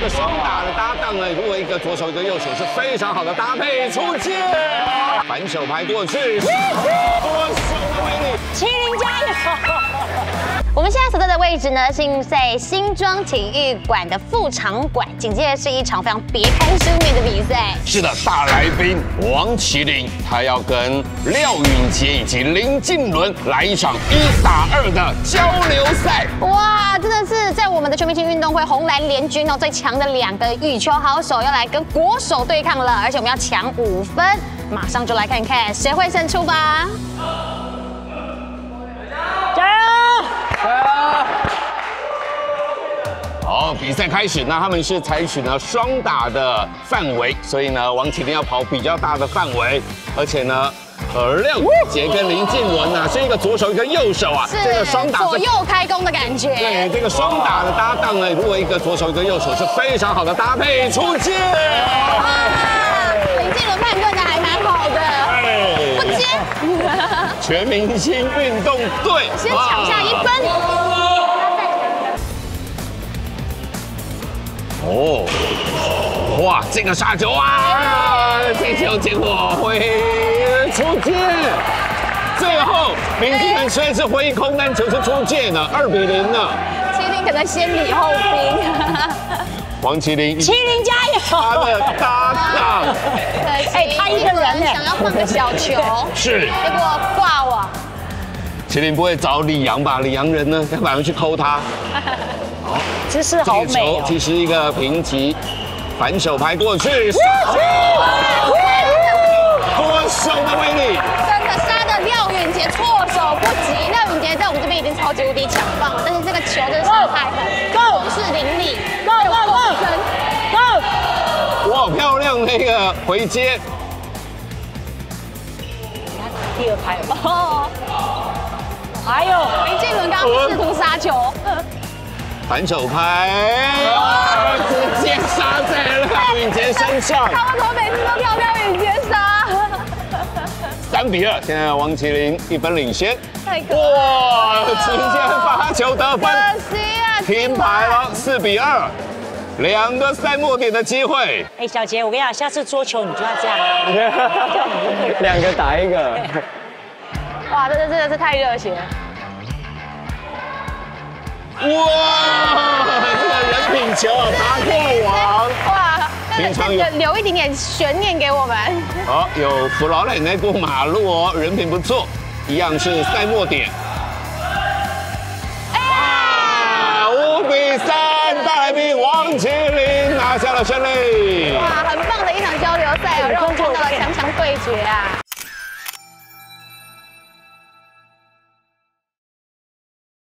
这双打的搭档呢，如果一个左手一个右手是非常好的搭配，出界，反手拍过去，左手的威力， 麒麟加油！ 我们现在所在的位置呢，是在新庄体育馆的副场馆，紧接着是一场非常别开生面的比赛。 是的，大来宾王麒麟，他要跟廖允杰以及林靖伦来一场1打2的交流赛。 哇，真的是在我们的全明星运动会红蓝联军哦，最强的2个羽球好手要来跟国手对抗了，而且我们要抢5分，马上就来看看谁会胜出吧。 加油！ 好，比赛开始，那他们是采取呢双打的范围，所以呢，王麒麟要跑比较大的范围，而且呢，廖允杰跟林靖伦呢是一个左手一个右手啊，这个双打左右开弓的感觉。 对，这个双打的搭档呢，如果一个左手一个右手是非常好的搭配，出界。 林靖伦判断的还蛮好的，不接。 全明星运动队先抢下1分。 哦，哇，这个杀球啊，这球结果会出界。最后，林靖伦虽然是挥空，但球是出界呢，2比0呢。 麒麟可能先礼后兵。 王麒麟， 麒麟加油！ 他的搭档， 他一个人想要放个小球， 是， 结果挂网。 麒麟不会找李阳吧？李阳人呢，要反而去抠他。 好，姿势好美哦。 其实一个平击，反手拍过去，左手的威力， 真的杀的廖允杰措手不及。廖允杰在我们这边已经超级无敌强棒了，但是这个球真的伤害很重，是凌厉。 哇，漂亮那个回接。 第2拍哦，还有林靖伦刚刚试图杀球， 反手拍，直接杀在廖允杰身上。 他为什么每次都跳廖允杰杀 ？3比2，现在王麒麟1分领先。 哇， 直接发球得分， 可惜啊， 停牌了，4比2，2个赛末点的机会。 哎，小杰，我跟你讲，下次桌球你就要这样 ，2个打1个。 哇，这真的是太热血了。 哇，这个人品球啊，打过网。哇， 平常留一点点悬念给我们。 好，有扶老奶奶过马路哦，人品不错，一样是赛末点。5比3，大来宾王麒麟拿下了胜利。 哇，很棒的一场交流赛哦，让我们看到了强强对决啊。